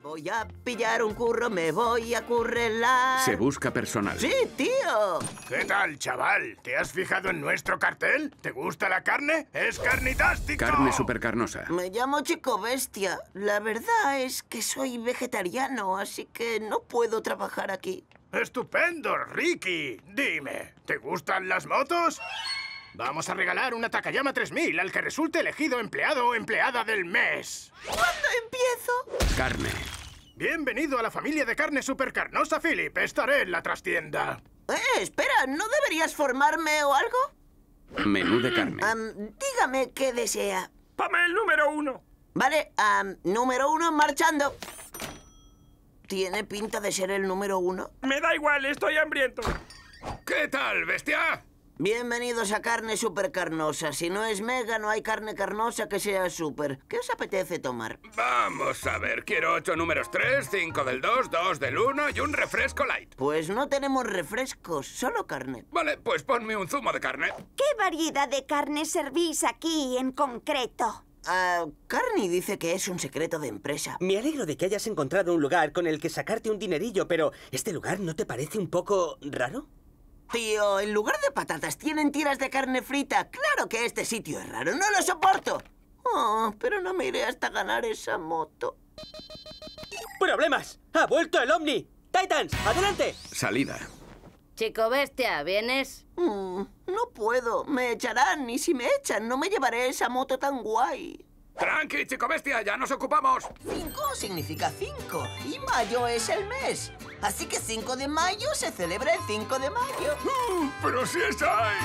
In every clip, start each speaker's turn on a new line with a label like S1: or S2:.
S1: Voy a pillar un curro, me voy a currelar.
S2: Se busca personal.
S1: ¡Sí, tío!
S3: ¿Qué tal, chaval? ¿Te has fijado en nuestro cartel? ¿Te gusta la carne? ¡Es carnitástico!
S2: Carne supercarnosa.
S1: Me llamo Chico Bestia. La verdad es que soy vegetariano, así que no puedo trabajar aquí.
S3: ¡Estupendo, Ricky! Dime, ¿te gustan las motos? Vamos a regalar una Takayama 3000 al que resulte elegido empleado o empleada del mes.
S1: ¿Cuándo empiezo?
S2: Carne.
S3: Bienvenido a la familia de carne supercarnosa, Philip. Estaré en la trastienda.
S1: Espera, ¿no deberías formarme o algo?
S2: Menú de carne.
S1: Dígame qué desea.
S4: ¡Pame el número 1!
S1: Vale, número 1, marchando. ¿Tiene pinta de ser el número 1?
S4: Me da igual, estoy hambriento.
S3: ¿Qué tal, bestia?
S1: Bienvenidos a Carne Supercarnosa. Si no es mega, no hay carne carnosa que sea super. ¿Qué os apetece tomar?
S5: Vamos a ver, quiero 8 números 3, 5 del 2, 2 del 1 y un refresco light.
S1: Pues no tenemos refrescos, solo carne.
S5: Vale, pues ponme un zumo de carne.
S6: ¿Qué variedad de carne servís aquí en concreto?
S1: Carney dice que es un secreto de empresa.
S7: Me alegro de que hayas encontrado un lugar con el que sacarte un dinerillo, pero ¿este lugar no te parece un poco raro?
S1: Tío, en lugar de patatas tienen tiras de carne frita. Claro que este sitio es raro, no lo soporto. Oh, pero no me iré hasta ganar esa moto.
S7: ¡Problemas! ¡Ha vuelto el Omni! ¡Titans, adelante!
S2: Salida.
S8: Chico Bestia, ¿vienes?
S1: No puedo, me echarán y si me echan no me llevaré esa moto tan guay.
S5: Tranqui, chico bestia, ya nos ocupamos.
S1: 5 significa 5 y mayo es el mes. Así que 5 de mayo se celebra el 5 de mayo.
S5: Pero si es ahí.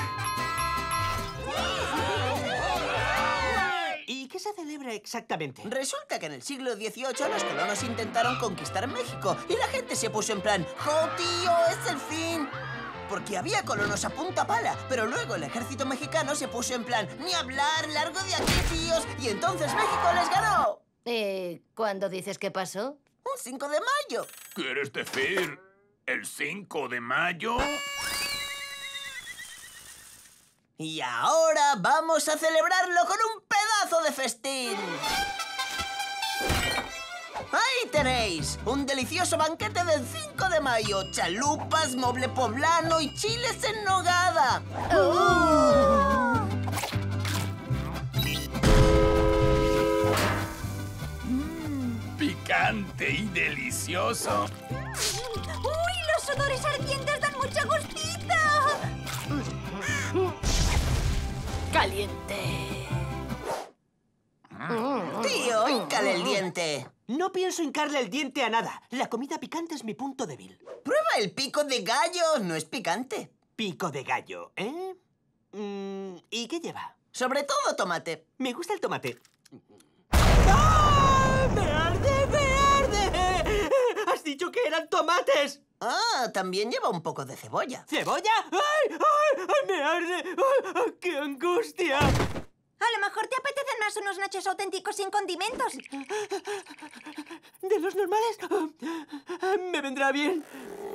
S7: ¿Y qué se celebra exactamente?
S1: Resulta que en el siglo XVIII los colonos intentaron conquistar México y la gente se puso en plan, ¡oh, tío, es el fin! Porque había colonos a punta pala, pero luego el ejército mexicano se puso en plan, ¡ni hablar, largo de aquí, tíos! Y entonces México les ganó.
S8: ¿Cuándo dices que pasó?
S1: Un 5 de mayo.
S5: ¿Quieres decir el 5 de mayo?
S1: Y ahora vamos a celebrarlo con un pedazo de festín. ¡Ahí tenéis! Un delicioso banquete del 5 de mayo. Chalupas, moble poblano y chiles en nogada.
S5: Picante y delicioso.
S6: ¡Uy, los sudores ardientes dan mucho gustito!
S8: ¡Caliente!
S1: Tío, híncale el diente.
S7: No pienso hincarle el diente a nada. La comida picante es mi punto débil.
S1: Prueba el pico de gallo. No es picante.
S7: Pico de gallo, ¿eh? ¿Y qué lleva?
S1: Sobre todo tomate.
S7: Me gusta el tomate. ¡Ah! ¡Me arde, me arde! ¡Has dicho que eran tomates!
S1: Ah, también lleva un poco de cebolla.
S7: ¿Cebolla? ¡Ay, ay, ay, me arde! ¡Ay, qué angustia!
S6: A lo mejor te apetecen más unos nachos auténticos sin condimentos.
S7: ¿De los normales? Me vendrá bien.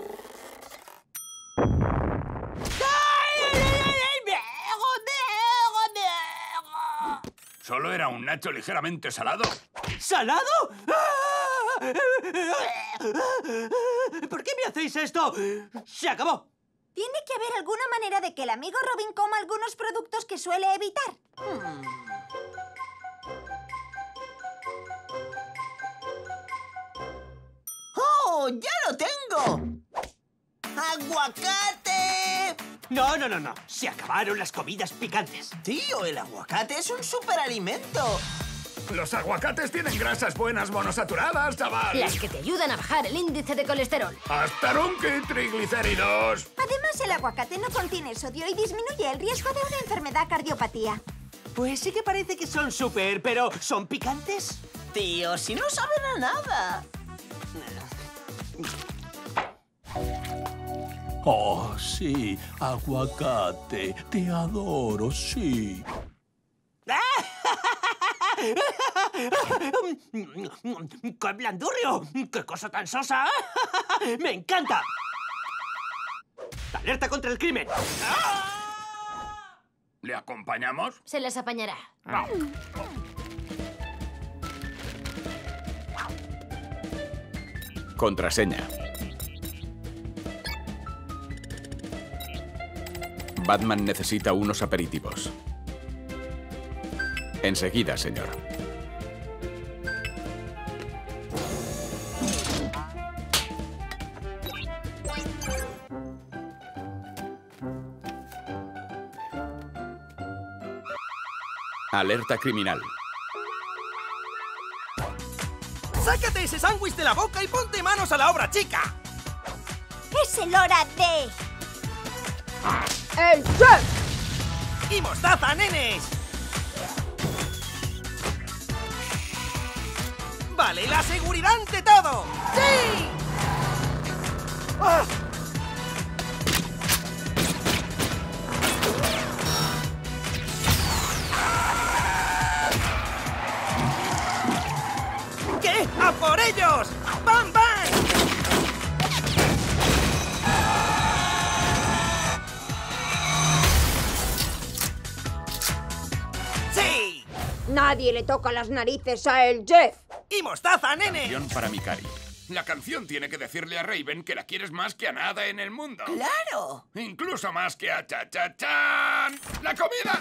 S5: ¿Solo era un nacho ligeramente salado?
S7: ¿Salado? ¿Por qué me hacéis esto? ¡Se acabó!
S6: Tiene que haber alguna manera de que el amigo Robin coma algunos productos que suele evitar.
S1: ¡Oh, ya lo tengo! ¡Aguacate!
S7: No, no, no, no. Se acabaron las comidas picantes.
S1: Tío, el aguacate es un superalimento.
S5: Los aguacates tienen grasas buenas monosaturadas, chaval.
S8: Las que te ayudan a bajar el índice de colesterol.
S5: ¡Hasta nunca triglicéridos!
S6: Además, el aguacate no contiene sodio y disminuye el riesgo de una enfermedad cardiopatía.
S7: Pues sí que parece que son súper, pero ¿son picantes?
S1: Tío, si no saben a nada.
S9: Oh, sí, aguacate. Te adoro, sí.
S7: ¡Qué blandurrio! ¡Qué cosa tan sosa! ¡Me encanta! ¡Alerta contra el crimen!
S5: ¿Le acompañamos?
S8: Se las apañará.
S10: Contraseña. Batman necesita unos aperitivos. Enseguida, señor. Alerta criminal.
S11: ¡Sácate ese sándwich de la boca y ponte manos a la obra, chica!
S6: ¡Es el hora de...
S11: ¡El chef! ¡Y mostaza, nenes! ¡Vale, la seguridad ante todo! ¡Sí! ¡Ah! ¿Qué? ¡A por ellos! ¡Bam, bam! ¡Sí!
S12: Nadie le toca las narices a el Jeff.
S11: ¡Y mostaza, nene!
S10: Canción para Mikari.
S5: La canción tiene que decirle a Raven que la quieres más que a nada en el mundo.
S1: ¡Claro!
S5: Incluso más que a cha-cha-chan. ¡La comida!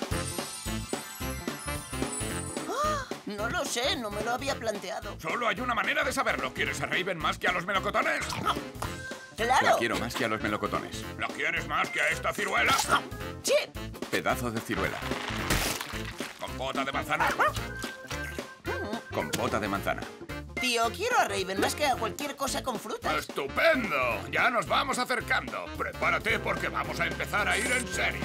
S1: No lo sé, no me lo había planteado.
S5: Solo hay una manera de saberlo. ¿Quieres a Raven más que a los melocotones?
S1: ¡Claro!
S10: La quiero más que a los melocotones.
S5: ¿La quieres más que a esta ciruela?
S1: ¡Sí!
S10: Pedazo de ciruela.
S5: ¿Compota de manzana?
S10: Compota de manzana.
S1: Tío, quiero a Raven más que a cualquier cosa con frutas.
S5: ¡Estupendo! Ya nos vamos acercando. Prepárate porque vamos a empezar a ir en serio.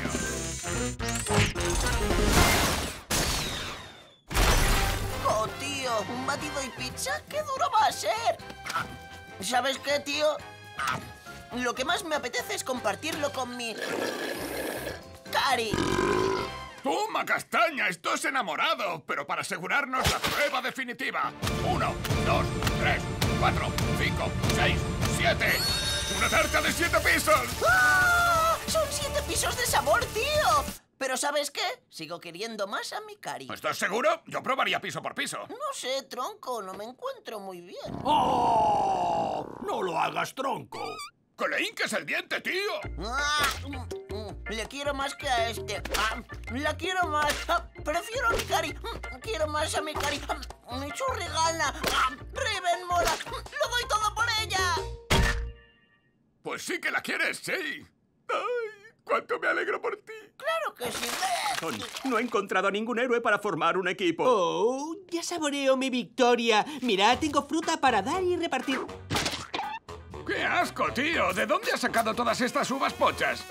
S1: ¡Oh, tío! ¿Un batido y pizza? ¡Qué duro va a ser! ¿Sabes qué, tío? Lo que más me apetece es compartirlo con mi... Cari.
S5: ¡Toma, castaña! ¡Estás enamorado! Pero para asegurarnos la prueba definitiva. 1, 2, 3, 4, 5, 6, 7. ¡Una tarta de 7 pisos!
S1: ¡Ah! ¡Son 7 pisos de sabor, tío! Pero ¿sabes qué? Sigo queriendo más a mi Cari.
S5: ¿Estás seguro? Yo probaría piso por piso.
S1: No sé, tronco, no me encuentro muy bien.
S9: ¡Oh! ¡No lo hagas, tronco!
S5: ¡Que le hinques el diente, tío!
S1: Le quiero más que a este. La quiero más. Prefiero a mi Cari. Quiero más a mi Cari. Mi churrigana. Raven mola. Lo doy todo por ella.
S5: Pues sí que la quieres, sí. ¡Ay! ¡Cuánto me alegro por ti!
S1: ¡Claro que sí!
S11: No he encontrado a ningún héroe para formar un equipo.
S7: Oh, ya saboreo mi victoria. Mira, tengo fruta para dar y repartir.
S5: ¡Qué asco, tío! ¿De dónde has sacado todas estas uvas pochas?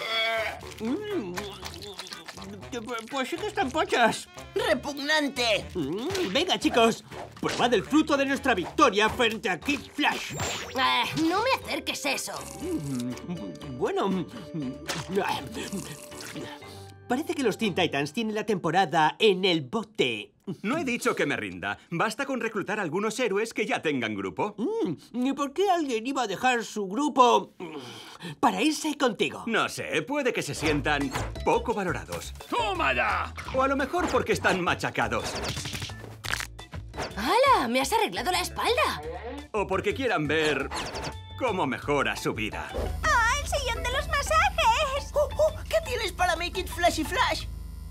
S7: Pues sí que están pochas.
S1: ¡Repugnante!
S7: Venga, chicos, pruebad el fruto de nuestra victoria frente a Kid Flash.
S8: No me acerques eso.
S7: Bueno, parece que los Teen Titans tienen la temporada en el bote.
S11: No he dicho que me rinda. Basta con reclutar a algunos héroes que ya tengan grupo.
S7: ¿Y por qué alguien iba a dejar su grupo para irse contigo?
S11: No sé, puede que se sientan poco valorados.
S5: ¡Toma ya!
S11: O a lo mejor porque están machacados.
S8: ¡Hala! ¡Me has arreglado la espalda!
S11: O porque quieran ver cómo mejora su vida.
S6: ¡Ah, el sillón de los masajes!
S1: ¿Qué tienes para Make It Flashy Flash?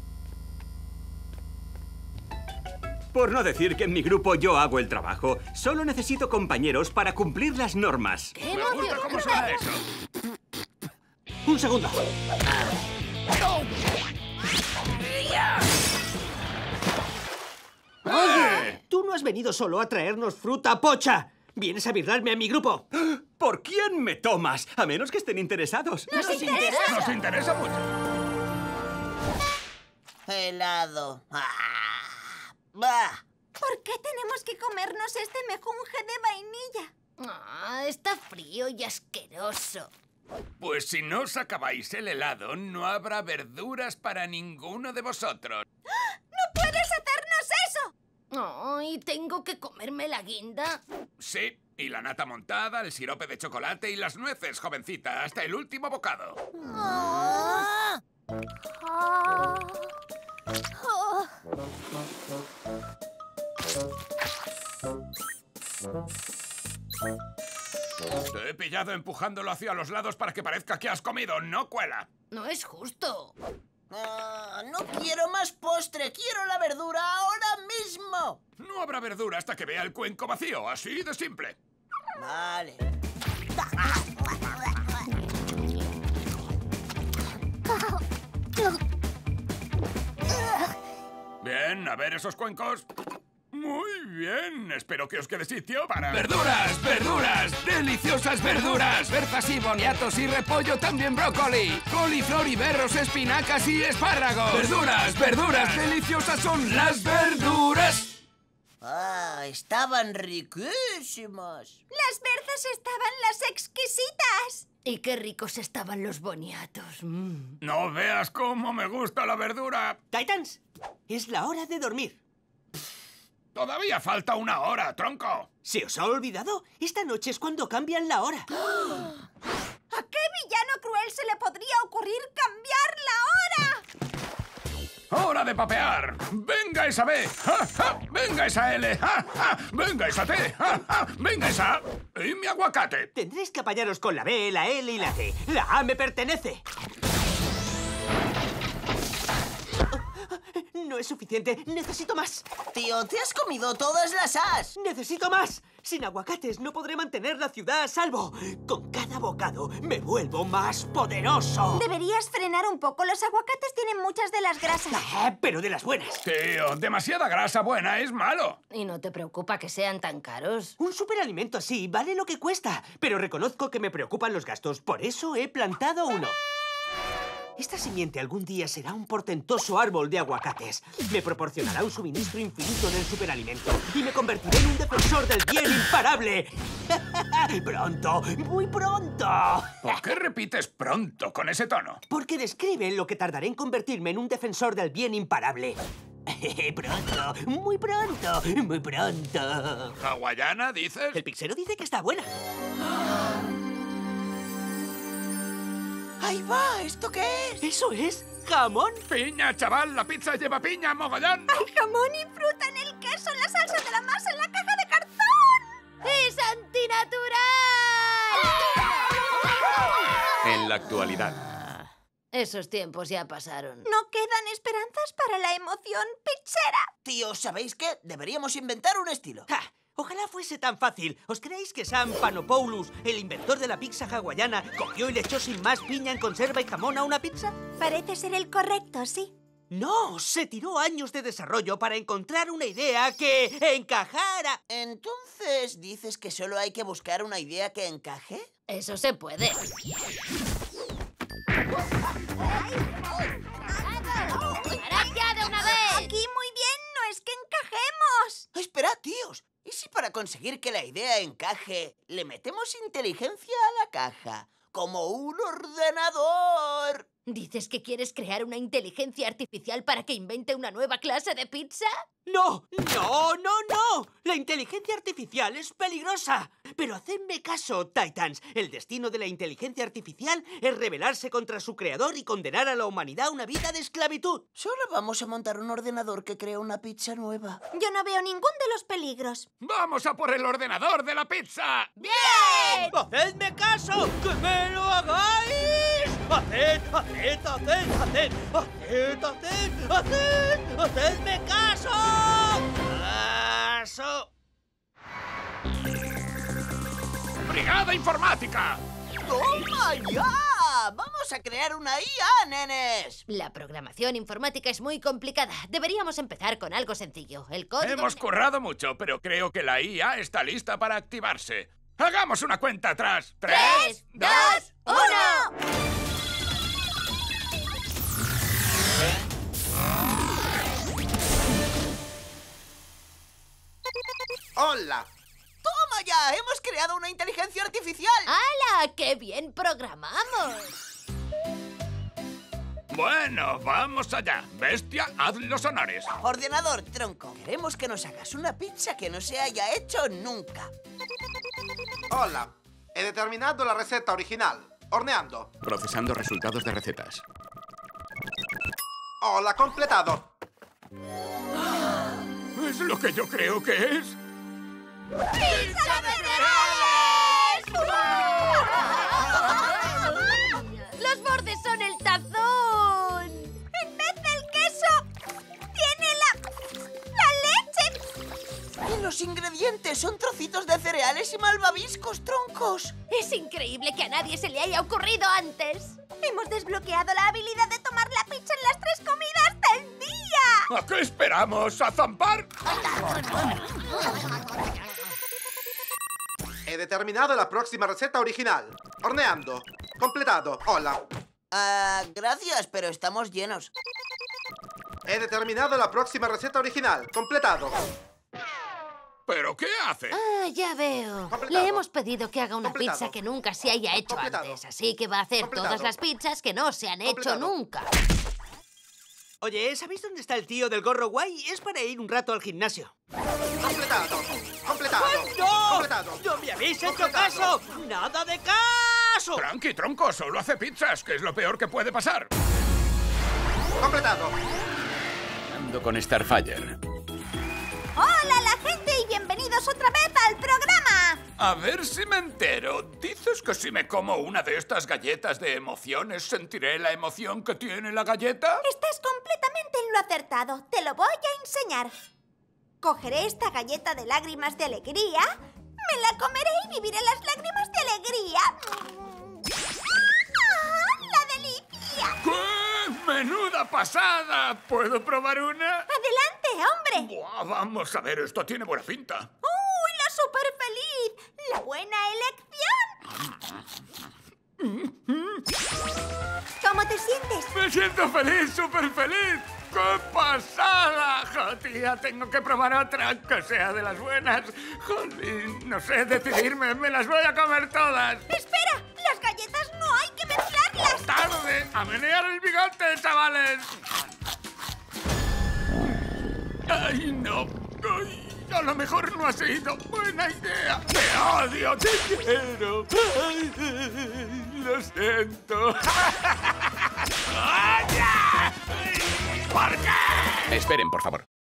S11: Por no decir que en mi grupo yo hago el trabajo, solo necesito compañeros para cumplir las normas.
S8: ¡Qué
S5: Me gusta cómo suena eso.
S7: Un segundo. Oye, tú no has venido solo a traernos fruta pocha. Vienes a birlarme a mi grupo.
S11: ¿Por quién me tomas? A menos que estén interesados.
S8: ¡Nos interesa!
S5: Nos interesa mucho.
S1: Helado. ¡Bah!
S6: ¿Por qué tenemos que comernos este mejunje de vainilla?
S8: Está frío y asqueroso.
S5: Pues si no os acabáis el helado, no habrá verduras para ninguno de vosotros.
S6: ¡No puedes hacernos eso!
S8: ¿Y tengo que comerme la guinda?
S5: Sí, y la nata montada, el sirope de chocolate y las nueces, jovencita, hasta el último bocado. Te he pillado empujándolo hacia los lados para que parezca que has comido. No cuela.
S8: No es justo.
S1: No quiero más postre, quiero la verdura ahora mismo.
S5: No habrá verdura hasta que vea el cuenco vacío, así de simple.
S1: Vale.
S5: Bien, a ver esos cuencos. Muy bien, espero que os quede sitio para...
S13: ¡Verduras! ¡Verduras! ¡Deliciosas verduras! Berzas y boniatos y repollo, también brócoli. Coliflor y berros, espinacas y espárragos. ¡Verduras! ¡Verduras! ¡Deliciosas son las verduras!
S1: Ah, estaban riquísimos.
S6: Las berzas estaban las exquisitas.
S8: Y qué ricos estaban los boniatos.
S5: No veas cómo me gusta la verdura.
S7: Titans, es la hora de dormir.
S5: Todavía falta una hora, tronco.
S7: ¿Se os ha olvidado? Esta noche es cuando cambian la hora.
S6: ¿A qué villano cruel se le podría ocurrir cambiar la hora?
S5: ¡Hora de papear! ¡Venga esa B! ¡Ja, ja! ¡Venga esa L! ¡Ja, ja! ¡Venga esa T! ¡Ja, ja! ¡Venga esa A! ¡Y mi aguacate!
S7: Tendréis que apañaros con la B, la L y la C. La A me pertenece. No es suficiente. Necesito más.
S1: Tío, te has comido todas las As.
S7: Necesito más. Sin aguacates no podré mantener la ciudad a salvo. Con cada bocado me vuelvo más poderoso.
S6: Deberías frenar un poco. Los aguacates tienen muchas de las grasas.
S7: Pero de las buenas.
S5: Tío, demasiada grasa buena es malo.
S8: ¿Y no te preocupa que sean tan caros?
S7: Un superalimento así vale lo que cuesta. Pero reconozco que me preocupan los gastos. Por eso he plantado uno. Esta simiente algún día será un portentoso árbol de aguacates. Me proporcionará un suministro infinito del superalimento y me convertiré en un defensor del bien imparable. ¡Pronto! ¡Muy pronto!
S5: ¿Por qué repites pronto con ese tono?
S7: Porque describe lo que tardaré en convertirme en un defensor del bien imparable. Pronto, muy pronto, muy pronto.
S5: ¿Hawaiana, dices?
S7: El pixero dice que está buena.
S1: ¡Ahí va! ¿Esto qué es?
S7: ¿Eso es jamón?
S5: ¡Piña, chaval! ¡La pizza lleva piña, mogollón!
S6: ¡Hay jamón y fruta en el queso, en la salsa de la masa, en la caja de cartón!
S8: ¡Es antinatural!
S10: En la actualidad.
S8: Esos tiempos ya pasaron.
S6: ¿No quedan esperanzas para la emoción pizzera?
S1: Tío, ¿sabéis qué? Deberíamos inventar un estilo.
S7: ¡Ja! Ojalá fuese tan fácil. ¿Os creéis que Sam Panopoulos, el inventor de la pizza hawaiana, cogió y le echó sin más piña en conserva y jamón a una pizza?
S6: Parece ser el correcto, sí.
S7: No, se tiró años de desarrollo para encontrar una idea que encajara.
S1: Entonces, ¿dices que solo hay que buscar una idea que encaje?
S8: Eso se puede. ¡Parad ya de una vez!
S6: Aquí muy bien, no es que encajemos.
S1: Esperad, tíos. ¿Y si para conseguir que la idea encaje, le metemos inteligencia a la caja? Como un ordenador.
S8: ¿Dices que quieres crear una inteligencia artificial para que invente una nueva clase de pizza?
S7: ¡No! ¡No, no, no! La inteligencia artificial es peligrosa. Pero hacedme caso, Titans. El destino de la inteligencia artificial es rebelarse contra su creador y condenar a la humanidad a una vida de esclavitud.
S1: Solo vamos a montar un ordenador que crea una pizza nueva.
S6: Yo no veo ningún de los peligros.
S5: ¡Vamos a por el ordenador de la pizza!
S6: ¡Bien!
S7: ¡Hacedme caso! ¡Que me lo hagáis! ¡Haced, haced, haced, haced! ¡Haced, haced, haced! ¡Hacedme caso! ¡Caso!
S5: ¡Brigada Informática!
S1: ¡Toma ya! ¡Vamos a crear una IA, nenes!
S8: La programación informática es muy complicada. Deberíamos empezar con algo sencillo. El código...
S5: Hemos currado mucho, pero creo que la IA está lista para activarse. ¡Hagamos una cuenta atrás!
S8: 3, 2, 1...
S14: ¡Hola!
S1: ¡Toma ya! ¡Hemos creado una inteligencia artificial!
S8: ¡Hala! ¡Qué bien programamos!
S5: Bueno, vamos allá. Bestia, haz los honores.
S1: Ordenador, tronco. Queremos que nos hagas una pizza que no se haya hecho nunca.
S14: Hola. He determinado la receta original. Horneando.
S10: Procesando resultados de recetas.
S14: Hola, completado.
S5: ¿Es lo que yo creo que es?
S6: ¡Pizza de cereales!
S1: son trocitos de cereales y malvaviscos, troncos.
S8: Es increíble que a nadie se le haya ocurrido antes.
S6: Hemos desbloqueado la habilidad de tomar la pizza en las 3 comidas del día.
S5: ¿A qué esperamos? ¿A zampar?
S14: He determinado la próxima receta original. Horneando. Completado. Hola.
S1: Gracias, pero estamos llenos.
S14: He determinado la próxima receta original. Completado.
S5: ¿Pero qué hace?
S8: Ya veo.
S14: Completado.
S8: Le hemos pedido que haga una
S14: Completado.
S8: pizza que nunca se haya hecho
S14: Completado.
S8: antes, así que va a hacer
S14: Completado.
S8: todas las pizzas que no se han hecho
S14: Completado.
S8: nunca.
S7: Oye, ¿sabéis dónde está el tío del gorro guay? Es para ir un rato al gimnasio.
S14: Completado. Completado.
S7: ¡No!
S14: Completado.
S7: ¡No me habéis hecho
S14: Completado.
S7: caso! ¡Nada de caso!
S5: Tranqui, tronco, solo hace pizzas, que es lo peor que puede pasar.
S14: Completado.
S10: Ando con Starfire.
S6: Hola, la gente, y bienvenidos otra vez al programa.
S5: A ver si me entero. ¿Dices que si me como una de estas galletas de emociones sentiré la emoción que tiene la galleta?
S6: Estás completamente en lo acertado. Te lo voy a enseñar. Cogeré esta galleta de lágrimas de alegría, me la comeré y viviré las lágrimas de alegría. ¡Ah, la delicia!
S5: ¡Qué menuda pasada! ¿Puedo probar una?
S6: ¡Adelante, hombre!
S5: Buah, vamos a ver, esto tiene buena pinta.
S6: ¡Uy, la súper feliz! ¡La buena elección! ¿Cómo te sientes?
S5: Me siento feliz, súper feliz. ¡Qué pasada! ¡Jo, tía, tengo que probar otra, que sea de las buenas! Jolín, no sé decidirme, me las voy a comer todas.
S6: ¡Espera! ¡Las galletas no hay que mezclarlas!
S5: ¡Tarde! ¡A menear el bigote, chavales! ¡Ay, no! ¡Ay! A lo mejor no ha sido buena idea. ¡Te odio! ¡Te quiero! ¡Ay, lo siento! ¡Ay! ¿Por qué?
S10: Esperen, por favor.